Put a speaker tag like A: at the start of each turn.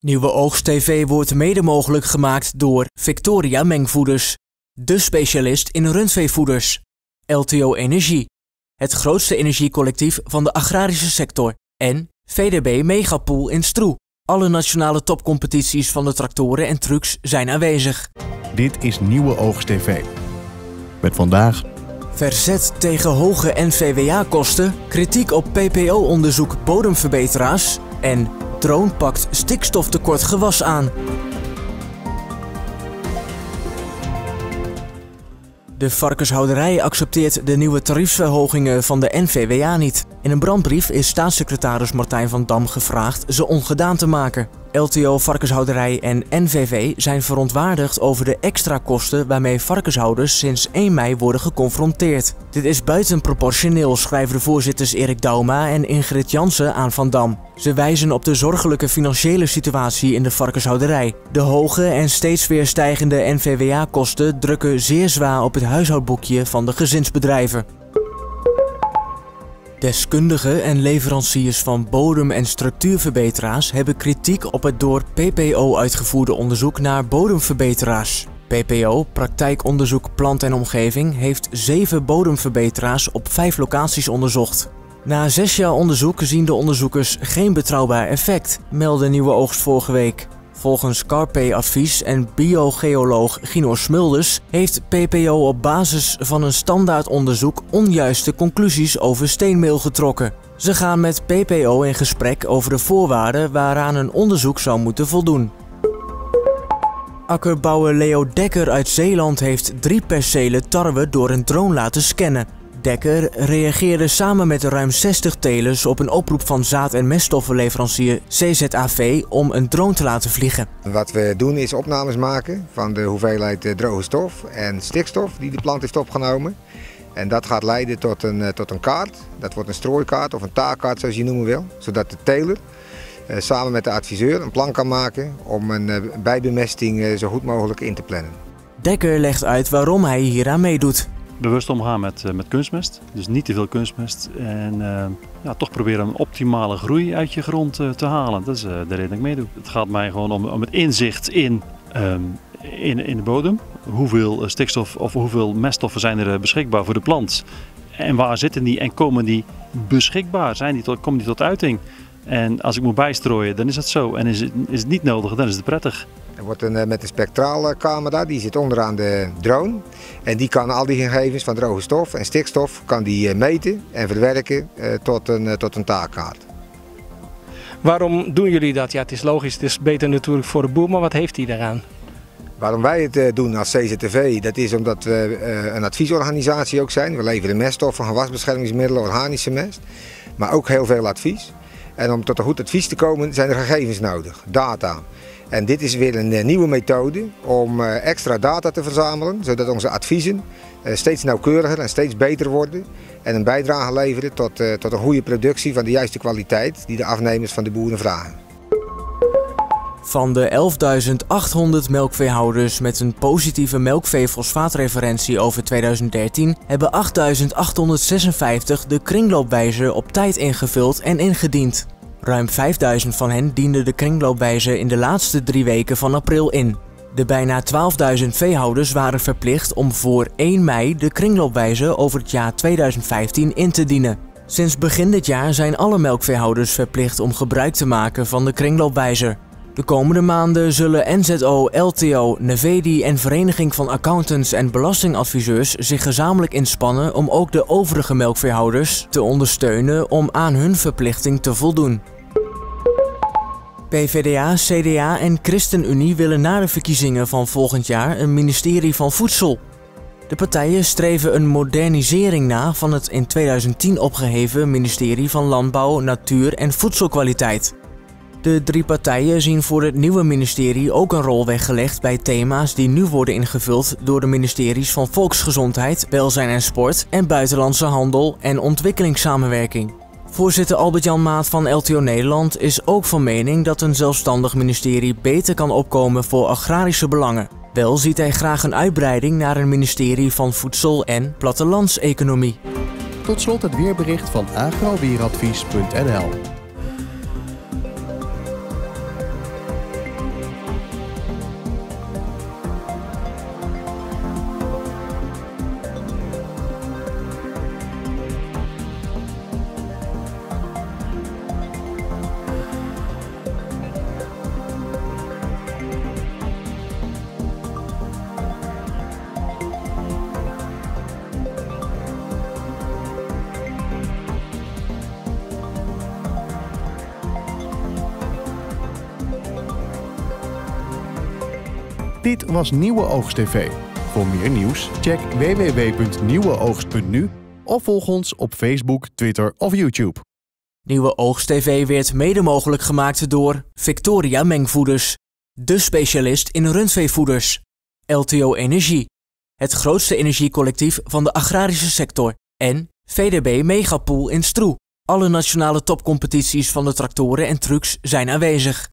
A: Nieuwe Oogst TV wordt mede mogelijk gemaakt door Victoria Mengvoeders, de specialist in rundveevoeders. LTO Energie, het grootste energiecollectief van de agrarische sector. En VDB Megapool in Stroe. Alle nationale topcompetities van de tractoren en trucks zijn aanwezig.
B: Dit is Nieuwe Oogst TV. Met vandaag:
A: verzet tegen hoge NVWA-kosten, kritiek op PPO-onderzoek bodemverbeteraars en drone pakt stikstoftekort gewas aan. De varkenshouderij accepteert de nieuwe tariefsverhogingen van de NVWA niet. In een brandbrief is staatssecretaris Martijn van Dam gevraagd ze ongedaan te maken. LTO Varkenshouderij en NVV zijn verontwaardigd over de extra kosten waarmee varkenshouders sinds 1 mei worden geconfronteerd. Dit is buitenproportioneel, schrijven de voorzitters Erik Dauma en Ingrid Jansen aan Van Dam. Ze wijzen op de zorgelijke financiële situatie in de varkenshouderij. De hoge en steeds weer stijgende NVWA-kosten drukken zeer zwaar op het huishoudboekje van de gezinsbedrijven. Deskundigen en leveranciers van bodem- en structuurverbeteraars hebben kritiek op het door PPO uitgevoerde onderzoek naar bodemverbeteraars. PPO, Praktijkonderzoek Plant en Omgeving, heeft 7 bodemverbeteraars op 5 locaties onderzocht. Na 6 jaar onderzoek zien de onderzoekers geen betrouwbaar effect, meldde Nieuwe Oogst vorige week. Volgens Carpe-advies en biogeoloog Gino Smulders heeft PPO op basis van een standaardonderzoek onjuiste conclusies over steenmeel getrokken. Ze gaan met PPO in gesprek over de voorwaarden waaraan een onderzoek zou moeten voldoen. Akkerbouwer Leo Dekker uit Zeeland heeft 3 percelen tarwe door een drone laten scannen. Dekker reageerde samen met ruim 60 telers op een oproep van zaad- en meststoffenleverancier CZAV om een drone te laten vliegen.
C: Wat we doen is opnames maken van de hoeveelheid droge stof en stikstof die de plant heeft opgenomen. En dat gaat leiden tot een kaart. Dat wordt een strooikaart of een taakkaart zoals je noemen wil. Zodat de teler samen met de adviseur een plan kan maken om een bijbemesting zo goed mogelijk in te plannen.
A: Dekker legt uit waarom hij hieraan meedoet.
D: Bewust omgaan met kunstmest, dus niet te veel kunstmest en toch proberen een optimale groei uit je grond te halen. Dat is de reden dat ik meedoe. Het gaat mij gewoon om het inzicht in de bodem. Hoeveel stikstof of hoeveel meststoffen zijn er beschikbaar voor de plant en waar zitten die en komen die beschikbaar? Komen die tot uiting? En als ik moet bijstrooien, dan is dat zo. En is het niet nodig, dan is het prettig.
C: Er wordt met een spectraalcamera, die zit onderaan de drone. En die kan al die gegevens van droge stof en stikstof kan die meten en verwerken tot een taakkaart.
E: Waarom doen jullie dat? Ja, het is logisch, het is beter natuurlijk voor de boer, maar wat heeft hij daaraan?
C: Waarom wij het doen als CZTV, dat is omdat we een adviesorganisatie ook zijn. We leveren meststoffen, gewasbeschermingsmiddelen, organische mest, maar ook heel veel advies. En om tot een goed advies te komen zijn er gegevens nodig, data. En dit is weer een nieuwe methode om extra data te verzamelen, zodat onze adviezen steeds nauwkeuriger en steeds beter worden. En een bijdrage leveren tot een goede productie van de juiste kwaliteit die de afnemers van de boeren vragen.
A: Van de 11.800 melkveehouders met een positieve melkveefosfaatreferentie over 2013 hebben 8.856 de kringloopwijzer op tijd ingevuld en ingediend. Ruim 5.000 van hen dienden de kringloopwijzer in de laatste 3 weken van april in. De bijna 12.000 veehouders waren verplicht om voor 1 mei de kringloopwijzer over het jaar 2015 in te dienen. Sinds begin dit jaar zijn alle melkveehouders verplicht om gebruik te maken van de kringloopwijzer. De komende maanden zullen NZO, LTO, Nevedi en Vereniging van Accountants en Belastingadviseurs zich gezamenlijk inspannen om ook de overige melkveehouders te ondersteunen om aan hun verplichting te voldoen. PvdA, CDA en ChristenUnie willen na de verkiezingen van volgend jaar een ministerie van Voedsel. De partijen streven een modernisering na van het in 2010 opgeheven ministerie van Landbouw, Natuur en Voedselkwaliteit. De 3 partijen zien voor het nieuwe ministerie ook een rol weggelegd bij thema's die nu worden ingevuld door de ministeries van Volksgezondheid, Welzijn en Sport en Buitenlandse Handel en Ontwikkelingssamenwerking. Voorzitter Albert-Jan Maat van LTO Nederland is ook van mening dat een zelfstandig ministerie beter kan opkomen voor agrarische belangen. Wel ziet hij graag een uitbreiding naar een ministerie van Voedsel- en Plattelandseconomie.
B: Tot slot het weerbericht van agroweeradvies.nl. Dit was Nieuwe Oogst TV. Voor meer nieuws check www.nieuweoogst.nu of volg ons op Facebook, Twitter of YouTube.
A: Nieuwe Oogst TV werd mede mogelijk gemaakt door Victoria Mengvoeders, de specialist in rundveevoeders. LTO Energie, het grootste energiecollectief van de agrarische sector. En VDB Megapool in Stroe. Alle nationale topcompetities van de tractoren en trucks zijn aanwezig.